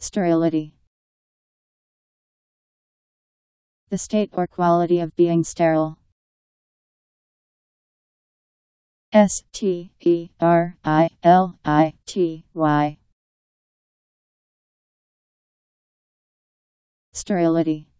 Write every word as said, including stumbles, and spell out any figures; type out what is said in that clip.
Sterility. The state or quality of being sterile. S T E R I L I T Y. Sterility.